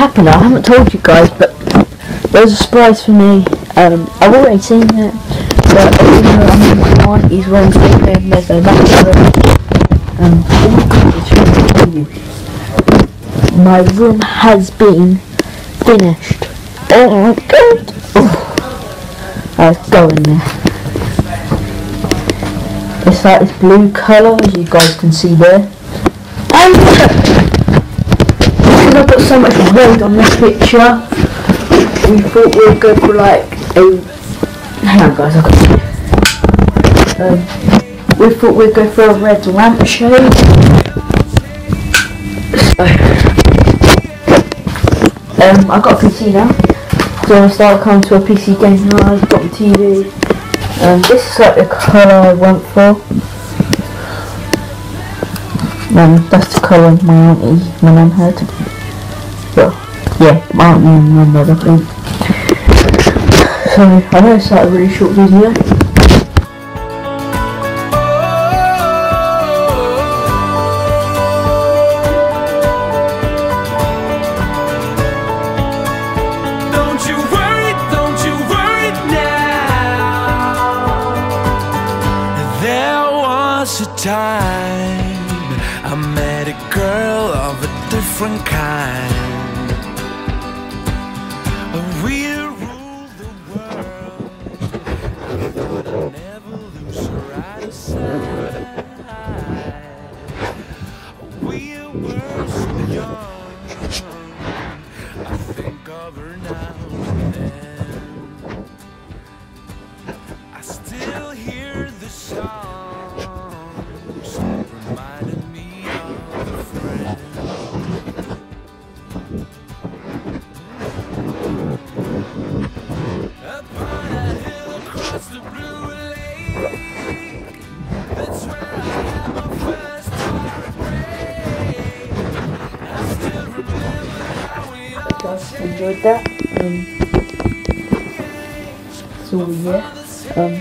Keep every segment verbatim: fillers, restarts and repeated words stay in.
happened, I haven't told you guys, but there's a surprise for me. Um, I've already seen it, but you know, I'm in my nineties room sleeping, there's no bathroom. Um, all I is trying to tell you, my room has been finished. Oh my god! Oh, let's go in there. It's like this blue colour, as you guys can see there. And because I've got so much red on this picture, we thought we'd go for like a. Hang on, guys, I've got. Um, we thought we'd go for a red lampshade. So, um, I got a P C now, so I started coming to a P C game now. I've got my T V. Um, this is like the colour I went for. Um, that's the colour my auntie, my mum had. Well, yeah, my auntie and my mother, I think. So, I know it's like a really short video. A time I met a girl of a different kind. We'll rule the world. I'll never lose her eyesight. We were so young. I think of her now and then. I still hear the song. Reminded me of a friend. Upon a hill across the blue lake, that's where I had my first heartbreak. I still remember how we all Guys, enjoyed that. Um, so yeah. Um,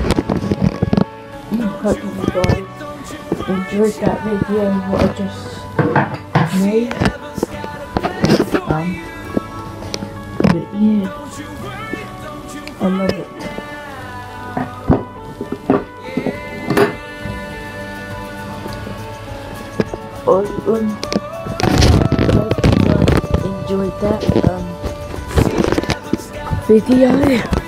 I hope you guys enjoyed that video what I just made. Um, but yeah, I love it. I um, hope you guys enjoyed that um video.